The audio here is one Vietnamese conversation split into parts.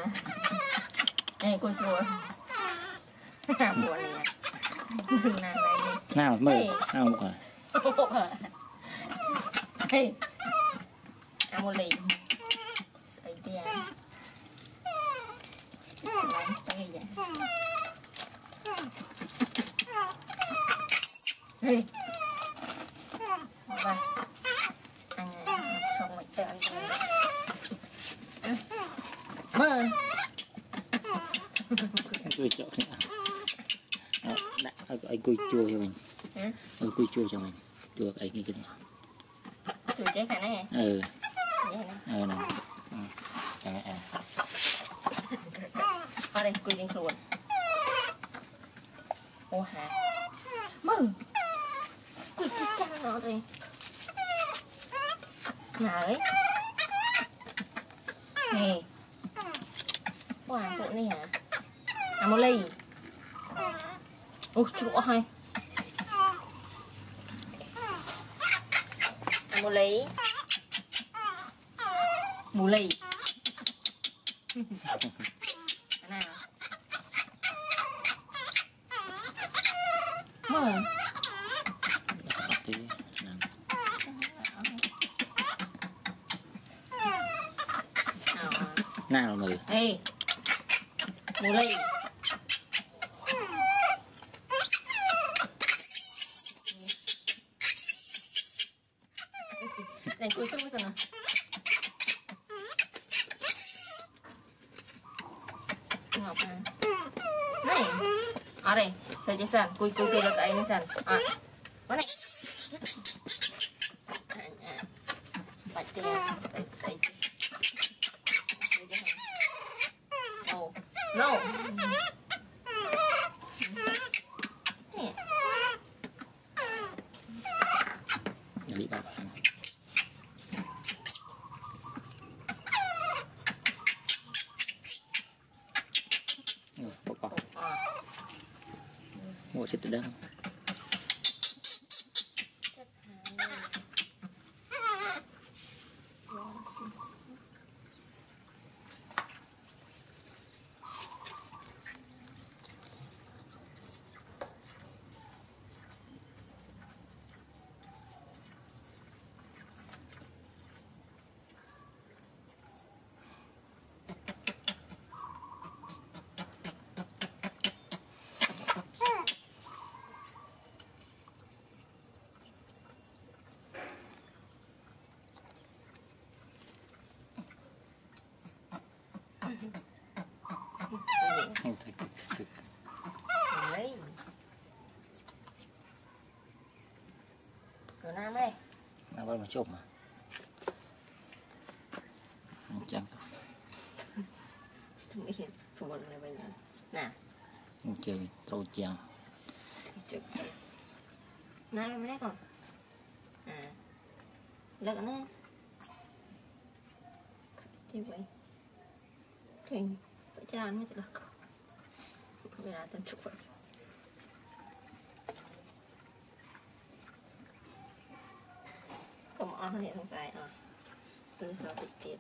Này cô xua buồn này nào mời nào một rồi hey một lì sợi tia lấy tay vậy hey và ăn xong mày tự ăn mơ cười chỗ anh cùi chua cho mình cùi chua cho mình chua cái như thế nào chua trái khả này này ở đây cùi trên khuôn ô hả mừng cùi chắc chắn nó rồi mà ấy nè wow bộ này hả một ly ôi chú hay một ly một ly nào mơ nào mời ê một ly này cúi xuống rồi nè ngọc à này ở đây thầy chị sàn cúi kia là tại anh sàn ở này bạch tiền xây no đi vào bỏ ngồi xịt từ đâu lấy cửa nam đây nào bao mà chụp mà chẳng phụ một này bây giờ nè chơi trâu chèo nè mới đấy còn à lợn nữa như vậy thì phải cho ăn mới được bây giờ tao chụp vậy không ăn hiện không phải àซื้อสาวติดเจ็บ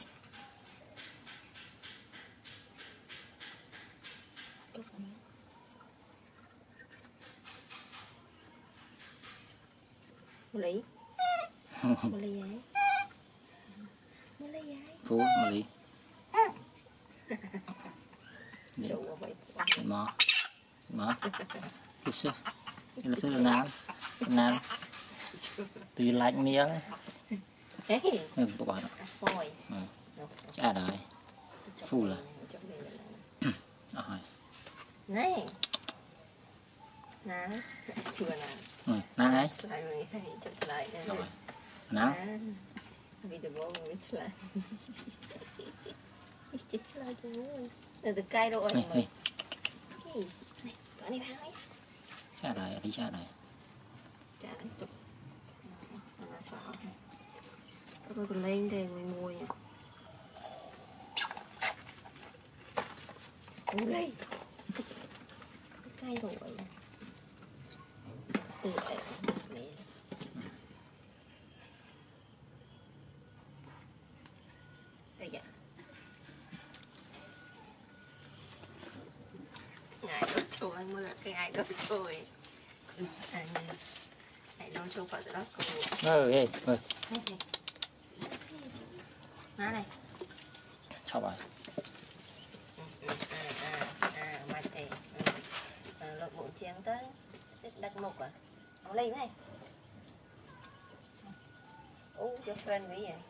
một lý một lý giấy một lý giấy phú một lý mở cái sữa là sữa nam từ lạnh miếng bỏ chả đời phu là này nè xưa nè nè đấy nào vì từ bố mình biết lại chết lại từ cây rồi này đi vào ấy chả đời đi chả đời tôi từ lên thì người mùi ui đây cây rồi từ đây đây dạ Trời anh mưa cái ai đâu trời. Hãy nấu cho phải đó cô. ê Ná này. sao vậy Mà thì lột bộ chiên tới đặt mục à. Nó lên này. Cho friend với vậy.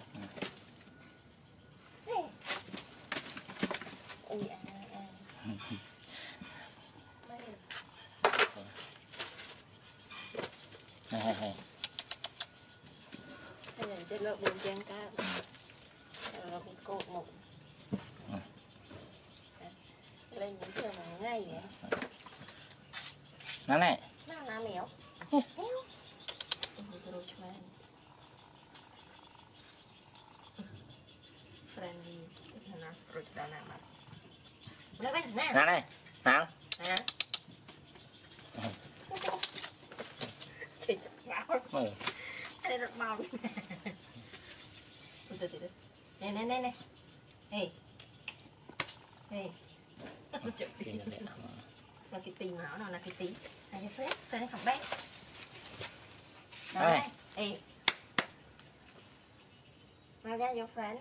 Ui hay Bây giờ sẽ lột bộ chiên cá. Rồi cái cột mục. Lên những trường mà ngay vậy. nó này Nó mèo. Friendly. Nó rồi đó nè mà. Nè nè. nó này nắng Nè. Chị máu. Đây rất mau. Từ từ. Nè. Ê. Mà cái tí máu nào là cái tí. Này cái phết, phết học bé. Đấy. Ê. Mà ra vô phết.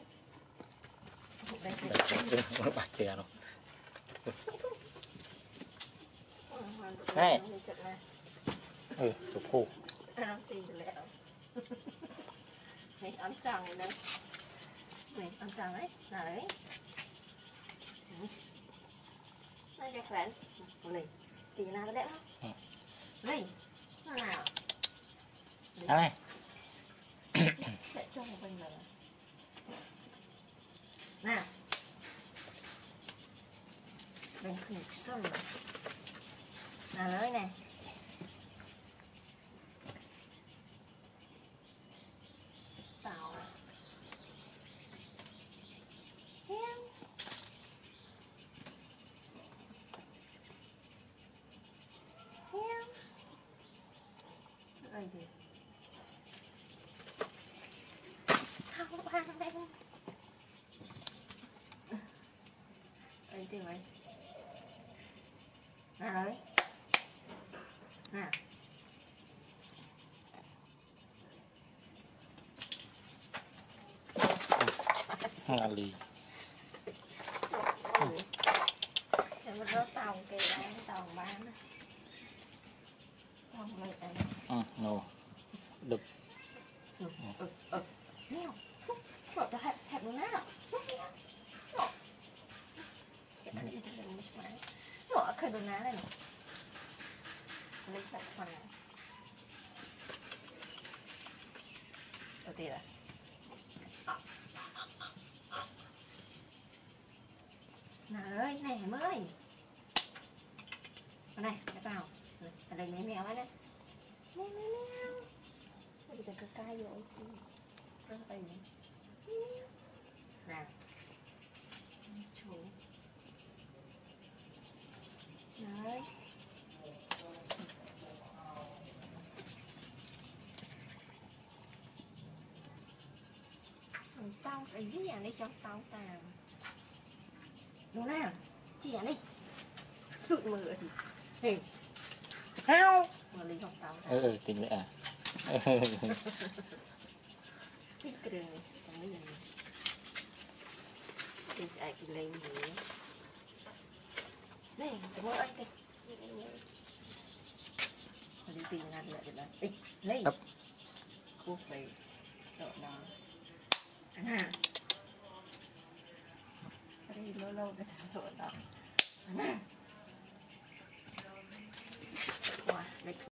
bạc chè rồi này sụp khô Nó tìm được lẹ. Này ăn chàng này đâu. Này ăn chàng đấy, là đấy. Đây cái phén. Này, thì nào nó đẹp không? Này, nó nào? nó này Để cho một bên rồi. Nào. Bên khỉ xuân rồi. Nào lấy này. Tao à. Heo. Ơi gì? Không ăn đây. Ơi tìm ơi. Nào đấy. Nào. là lì Để mà rớt tàu kì bán tàu bán. Tàu lấy đây. no đục Nèo. Bỏ cho hẹp luôn á. Cái này chắc là một máy. Bỏ khơi đồ ná này nè. Lấy sạch phần này. Đầu tiên là nào ơi, này em ơi. Này, cái vào. Ở đây mấy mèo ấy đấy. Mèo. Bây giờ cứ cay vô xí. Rất là này. Nào. Chú. Đấy. Tao sẽ viết ở đây trong tao tao. Đúng nào? Chị ăn đi. Lụi mờ thì. Hề. Heo. Mà lấy trong tao tao. tình lệ à Thích cái đường này. Còn cái gì này. Thì sẽ cái lên gì. Này, cảm ơn anh kìa. Đi tìm ngăn lại được đó. Ê, lấy. Cô phải đợi đó. À. Ở đây lâu lâu cái thằng đợi đó. À. Wow,